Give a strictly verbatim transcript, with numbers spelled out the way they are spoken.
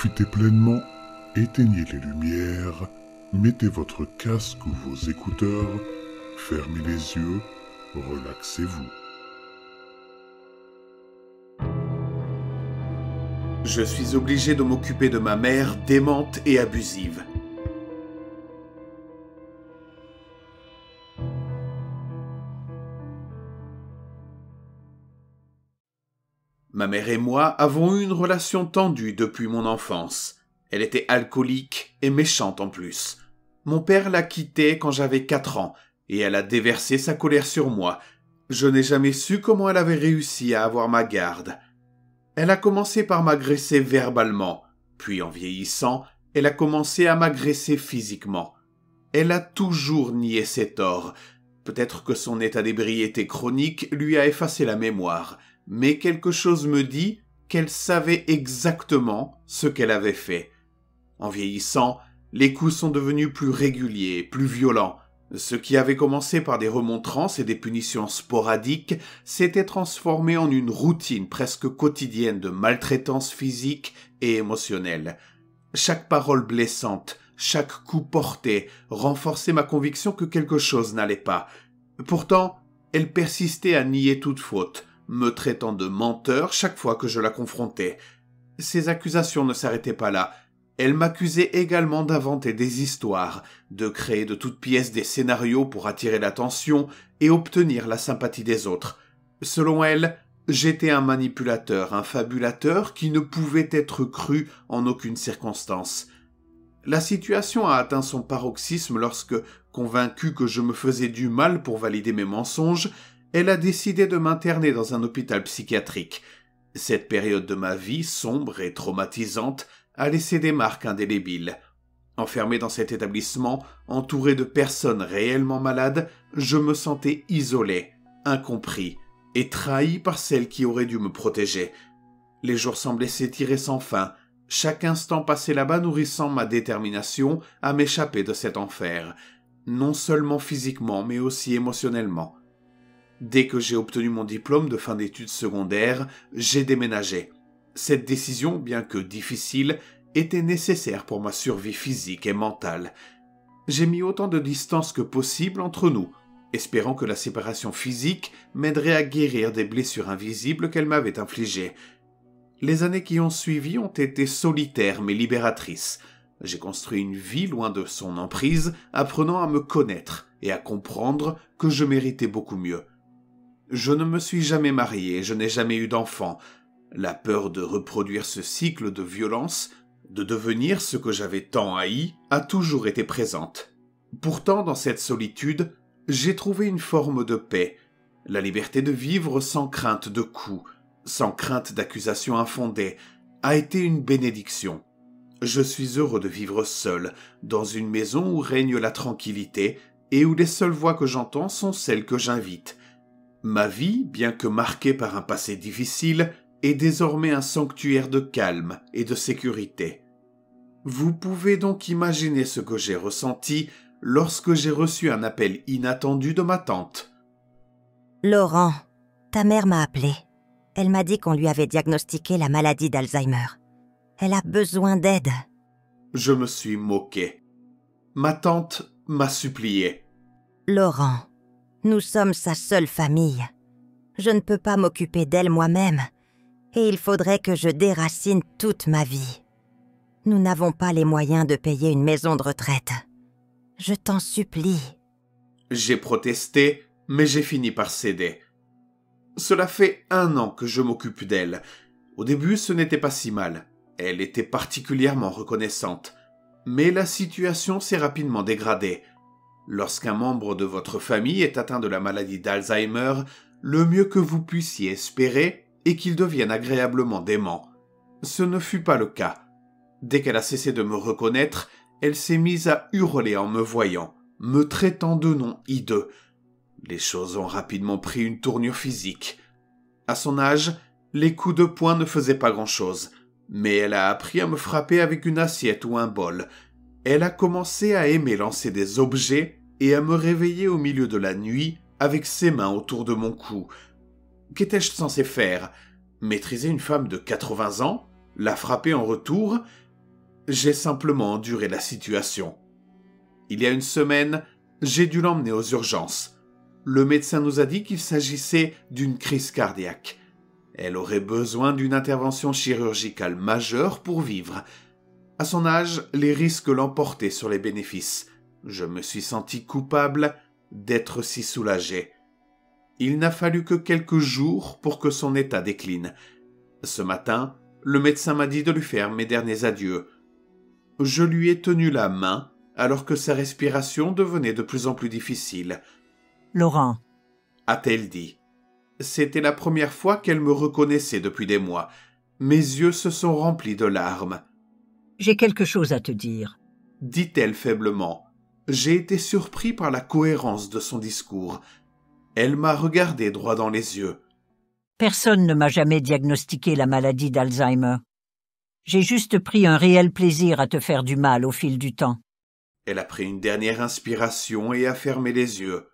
Profitez pleinement, éteignez les lumières, mettez votre casque ou vos écouteurs, fermez les yeux, relaxez-vous. Je suis obligé de m'occuper de ma mère démente et abusive. Ma mère et moi avons eu une relation tendue depuis mon enfance. Elle était alcoolique et méchante en plus. Mon père l'a quittée quand j'avais quatre ans et elle a déversé sa colère sur moi. Je n'ai jamais su comment elle avait réussi à avoir ma garde. Elle a commencé par m'agresser verbalement, puis en vieillissant, elle a commencé à m'agresser physiquement. Elle a toujours nié ses torts. Peut-être que son état d'ébriété chronique lui a effacé la mémoire, mais quelque chose me dit qu'elle savait exactement ce qu'elle avait fait. En vieillissant, les coups sont devenus plus réguliers, plus violents. Ce qui avait commencé par des remontrances et des punitions sporadiques s'était transformé en une routine presque quotidienne de maltraitance physique et émotionnelle. Chaque parole blessante, chaque coup porté renforçait ma conviction que quelque chose n'allait pas. Pourtant, elle persistait à nier toute faute, me traitant de menteur chaque fois que je la confrontais. Ces accusations ne s'arrêtaient pas là. Elle m'accusait également d'inventer des histoires, de créer de toutes pièces des scénarios pour attirer l'attention et obtenir la sympathie des autres. Selon elle, j'étais un manipulateur, un fabulateur qui ne pouvait être cru en aucune circonstance. La situation a atteint son paroxysme lorsque, convaincue que je me faisais du mal pour valider mes mensonges, elle a décidé de m'interner dans un hôpital psychiatrique. Cette période de ma vie, sombre et traumatisante, a laissé des marques indélébiles. Enfermé dans cet établissement, entouré de personnes réellement malades, je me sentais isolé, incompris et trahi par celle qui aurait dû me protéger. Les jours semblaient s'étirer sans fin, chaque instant passé là-bas nourrissant ma détermination à m'échapper de cet enfer, non seulement physiquement mais aussi émotionnellement. Dès que j'ai obtenu mon diplôme de fin d'études secondaires, j'ai déménagé. Cette décision, bien que difficile, était nécessaire pour ma survie physique et mentale. J'ai mis autant de distance que possible entre nous, espérant que la séparation physique m'aiderait à guérir des blessures invisibles qu'elle m'avait infligées. Les années qui ont suivi ont été solitaires mais libératrices. J'ai construit une vie loin de son emprise, apprenant à me connaître et à comprendre que je méritais beaucoup mieux. Je ne me suis jamais marié, je n'ai jamais eu d'enfant. La peur de reproduire ce cycle de violence, de devenir ce que j'avais tant haï, a toujours été présente. Pourtant, dans cette solitude, j'ai trouvé une forme de paix, la liberté de vivre sans crainte de coups, sans crainte d'accusations infondées, a été une bénédiction. Je suis heureux de vivre seul, dans une maison où règne la tranquillité et où les seules voix que j'entends sont celles que j'invite. Ma vie, bien que marquée par un passé difficile, est désormais un sanctuaire de calme et de sécurité. Vous pouvez donc imaginer ce que j'ai ressenti lorsque j'ai reçu un appel inattendu de ma tante. « Laurent, ta mère m'a appelé. Elle m'a dit qu'on lui avait diagnostiqué la maladie d'Alzheimer. Elle a besoin d'aide. » Je me suis moqué. Ma tante m'a supplié. « Laurent, nous sommes sa seule famille. Je ne peux pas m'occuper d'elle moi-même. Et il faudrait que je déracine toute ma vie. Nous n'avons pas les moyens de payer une maison de retraite. Je t'en supplie. » J'ai protesté, mais j'ai fini par céder. Cela fait un an que je m'occupe d'elle. Au début, ce n'était pas si mal. Elle était particulièrement reconnaissante. Mais la situation s'est rapidement dégradée. Lorsqu'un membre de votre famille est atteint de la maladie d'Alzheimer, le mieux que vous puissiez espérer et qu'il devienne agréablement dément. Ce ne fut pas le cas. Dès qu'elle a cessé de me reconnaître, elle s'est mise à hurler en me voyant, me traitant de noms hideux. Les choses ont rapidement pris une tournure physique. À son âge, les coups de poing ne faisaient pas grand-chose, mais elle a appris à me frapper avec une assiette ou un bol. Elle a commencé à aimer lancer des objets et à me réveiller au milieu de la nuit avec ses mains autour de mon cou. Qu'étais-je censé faire ? Maîtriser une femme de quatre-vingts ans ? La frapper en retour ? J'ai simplement enduré la situation. Il y a une semaine, j'ai dû l'emmener aux urgences. Le médecin nous a dit qu'il s'agissait d'une crise cardiaque. Elle aurait besoin d'une intervention chirurgicale majeure pour vivre. À son âge, les risques l'emportaient sur les bénéfices. Je me suis senti coupable d'être si soulagé. Il n'a fallu que quelques jours pour que son état décline. Ce matin, le médecin m'a dit de lui faire mes derniers adieux. Je lui ai tenu la main alors que sa respiration devenait de plus en plus difficile. « Laurent » a-t-elle dit. C'était la première fois qu'elle me reconnaissait depuis des mois. Mes yeux se sont remplis de larmes. « J'ai quelque chose à te dire. » dit-elle faiblement. J'ai été surpris par la cohérence de son discours. Elle m'a regardé droit dans les yeux. « Personne ne m'a jamais diagnostiqué la maladie d'Alzheimer. J'ai juste pris un réel plaisir à te faire du mal au fil du temps. » Elle a pris une dernière inspiration et a fermé les yeux.